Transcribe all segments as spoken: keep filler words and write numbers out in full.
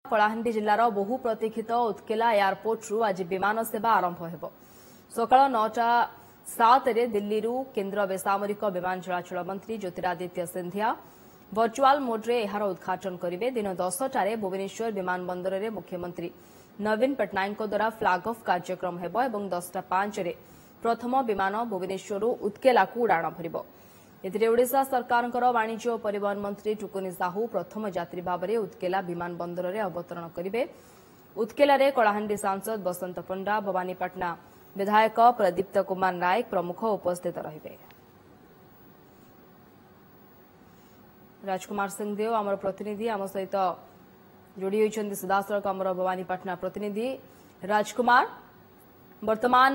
कलाहांडी जिलार बहु प्रतीक्षित उत्केला एयरपोर्ट आज विमान सेवा आरंभ हो सका नौटा सात दिल्ली केन्द्र बेसामरिक विमान चलाचल मंत्री ज्योतिरादित्य सिंधिया वर्चुआल मोड्रे एहार उद्घाटन करेंगे। दिन दसटार भुवनेश्वर विमान बंदर में मुख्यमंत्री नवीन पट्टनायक द्वारा फ्लाग अफ कार्यक्रम हो दसटा पांच प्रथम विमान भुवनेश्वर उत्केला उड़ाण भर एओडिशा सरकार वाणिज्य और परिवहन मंत्री टुकुनी साहू प्रथम यात्री भाव में उत्केला विमान बंदर में अवतरण करेंगे। उत्केला कलाहांडी सांसद बसंत पंडा भवानीपाटना विधायक प्रदीप्त कुमार नायक प्रमुख उपस्थित रहिबे। राजकुमार सिंहदेव आमर प्रतिनिधि आम सहित जोड़ी होइछन्ति सीधासळख आमर भवानीपाटना प्रतिनिधि राजकुमार वर्तमान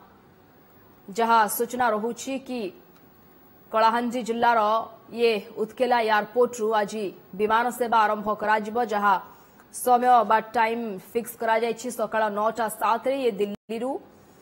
जहाँ सूचना रहुछि कि कलाहांडी जिलार ये उत्केला एयरपोर्ट रु आज विमान सेवा आरंभ करा जहाँ समय बा टाइम फिक्स करा जायछि सकाळ नौटा सात ये दिल्ली रु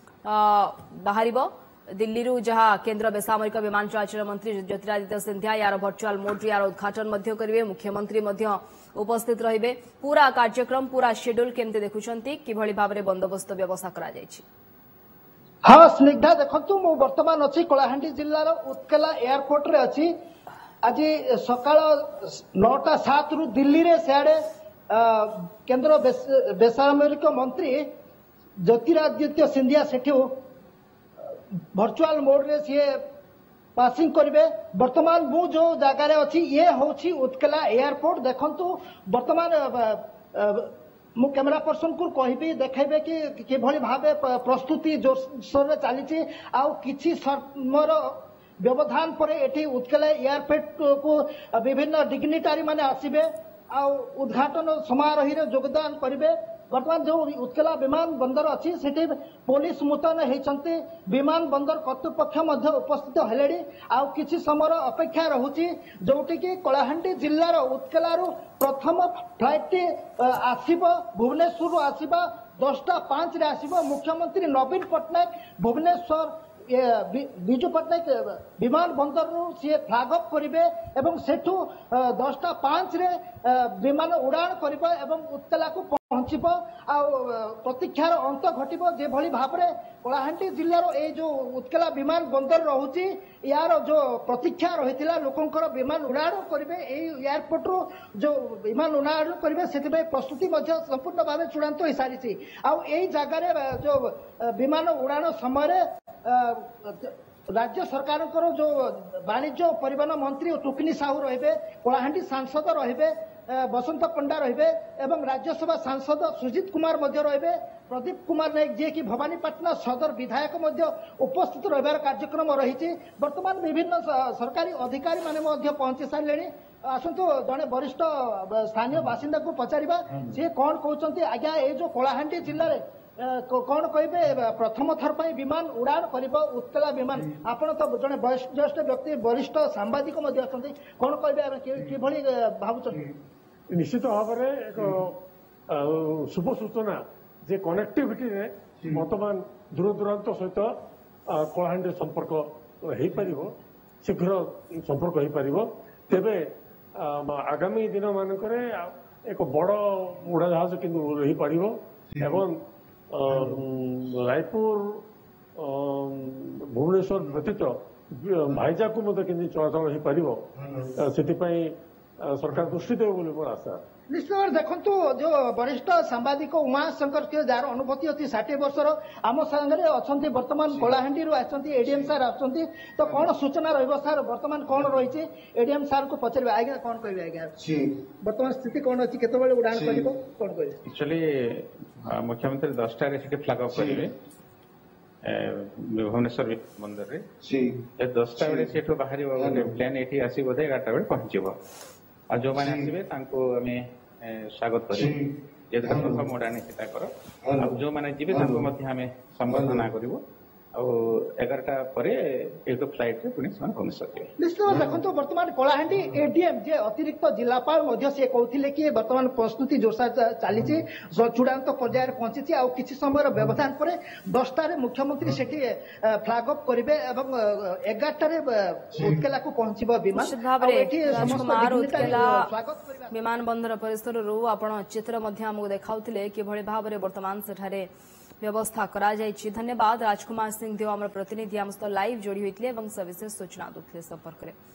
बाहर दिल्ली रु जहाँ केन्द्र बेसामरिक विमान चलाचल मंत्री ज्योतिरादित्य सिंधिया यार वर्चुआल मोड यार उद्घाटन करेंगे। मुख्यमंत्री उपस्थित रहिबे। पूरा कार्यक्रम पूरा शेड्यूल केमते देखुछंती किभଳି भाबरे बंदोबस्त व्यवस्था करा जायछि? हाँ स्निग्धा देखु मु बर्तमान अच्छी कलाहांडी जिलार उत्केला एयरपोर्ट रे अच्छी आज सकाळ नौटा सात रु दिल्ली रे सियाड़े केन्द्र बेसामरिक मंत्री ज्योतिरादित्य सिंधिया सेठू वर्चुआल मोड रे सी पासिंग करेंगे। बर्तमान मु जो जगार अच्छी ये हूँ उत्केला एयरपोर्ट देखु बर्तमान मु कैमेरा पर्सन को कहि देखेबे कि किभଳି भाबे प्रस्तुति जोरसोर चली आउ किछि समर व्यवधान पर एठी उत्केला एयरपोर्ट को विभिन्न डिग्निटारी माने आसीबे आउ उद्घाटन समारोह रे योगदान करिवे। बर्तमान जो उत्केला विमान बंदर अच्छी सेठी पुलिस मुतयन होती विमान बंदर कर्तृपक्ष उपस्थित हेले आउ किछि समय अपेक्षा रहुची जोटी कि कलाहांडी जिलार उत्केलारू प्रथम फ्लाइट आसीबो भुवनेश्वर आसीबा दसटा पांच रे आसीबो। मुख्यमंत्री नवीन पट्टनायक भुवनेश्वर विजु पट्टनायक विमान बंदर सी फ्लाग अफ करेंगे एवं सेठू दसटा पांच रे विमान उड़ाण करिबो एवं उत्केला को पहुंचब आ प्रतीक्षार अंत घटिबो। जे भली भाव में कलाहांडी जिलार ए जो उत्केला विमान बंदर रहुची यार जो प्रतीक्षा रही लोकंकर विमान उड़ाण करेंगे एयरपोर्ट रू जो विमान उड़ाण करेंगे से प्रस्तुति संपूर्ण भाव चूड़ांत हो सारी आई जगार जो विमान उड़ाण समय राज्य सरकार जो वाणिज्य और परिवहन मंत्री टुकुनी साहू रहिबे कलाहांडी सांसद रहिबे बसंत पंडा रहिबे एवं राज्यसभा सांसद सुजीत कुमार मध्य रहिबे प्रदीप कुमार नायक जी की भवानीपाटना सदर विधायक मध्य उपस्थित रहिबार कार्यक्रम रही। वर्तमान विभिन्न सरकारी अधिकारी माने मध्य पहुंची सारे आसतु जड़े वरिष्ठ स्थानीय बासिंदा को पचारिबा सी कौन कहते आज्ञा ये जो कलाहांडी जिले में कौन कहे प्रथम थर पर विमान उड़ाण कर उत्केला विमान आपण तो जड़े ज्येष्ठ व्यक्ति वरिष्ठ सांबादिक कौन कहे भावुं निश्चित भाव में एक शुभ सूचना जे कनेक्टिविटी रे वर्तमान दूर दूरांत सहित कलाहांडी संपर्क हो पार शीघ्र संपर्क हो पार तेरे आगामी दिन मानक एक बड़ उड़ाजाहाज कि रही पार एवं रायपुर भुवनेश्वर व्यतीत भाईजाग को चलाचल हो पार से सरकार दृष्टि देव बोली मोर आशा। निश्चित भाव देखु जो वरिष्ठ सांबादिक उमा शंकर किए जार अनुभूति अच्छी षाठी वर्षर आम सागर अच्छा बर्तमान कलाहांडी एडीएम सार आसुँच तो कौन सूचना रही सार बर्तमान कौन रही एडीएम सार को पचारे आज्ञा कौन कहे आज्ञा बर्तमान स्थिति कौन अच्छी केत उड़ाण कर कौन कहे एक्चुअली मुख्यमंत्री दसटा फ्लाग अफ करेंगे भुवनेश्वर बंदर में दसटा बेले से बाहर प्लेन ये आसी बोधे एगारटा बेले पहुंचब आ जो मैंने आसवे स्वागत कर प्रथम उड़ाणी से जो मैंने जी संबर्धना करूँ एगारटा पर एक फ्लाइट रे पुणी ସେମାନେ ଭୁବନେଶ୍ୱର ଯିବେ। ନିଶ୍ଚିତ ଭାବେ ଦେଖନ୍ତୁ ବର୍ତ୍ତମାନ କଳାହାଣ୍ଡି ଏଡିଏମ୍ ଯେ ଅତିରିକ୍ତ ଜିଲ୍ଲାପାଳ ମଧ୍ୟ ସେ କହୁଥିଲେ କି ବର୍ତ୍ତମାନ ପ୍ରସ୍ତୁତି ଜୋରଦାର ଚାଲିଛି, ଚୂଡାନ୍ତ ପର୍ଯ୍ୟାୟରେ ପହଞ୍ଚିଛି। ଆଉ କିଛି ସମୟର ବ୍ୟବଧାନ ପରେ ଦଶଟାରେ ମୁଖ୍ୟମନ୍ତ୍ରୀ ସେଠି ଫ୍ଲାଗ ଅଫ୍ କରିବେ ଏବଂ ଏଗାରଟାରେ ଉତ୍କେଲାକୁ ପହଞ୍ଚିବ ବିମାନ। ନିଶ୍ଚିତ ଭାବରେ ଏଠି ସମସ୍ତ ରାଜକୁମାର ଉତ୍କେଲା ସ୍ୱାଗତ କରିବା ବିମାନ ବନ୍ଦର ପରିସରରୁ ଆପଣ ଚିତ୍ର ମଧ୍ୟ ଆମକୁ ଦେଖାଉଥିଲେ କିଭଳି ଭାବରେ ବର୍ତ୍ତମାନ ସେଠାରେ ବ୍ୟବସ୍ଥା କରାଯାଇଛି। ଧନ୍ୟବାଦ ରାଜକୁମାର ସିଂହ ଦେଓ ଆମର ପ୍ରତିନିଧି ଆମ ସହିତ ଲାଇଭ୍ ଯୋଡ଼ି ହୋଇଥିଲେ ଏବଂ ସବିଶେଷ ସୂଚନା ଦେଉଥିଲେ ସମ୍ପର୍କରେ।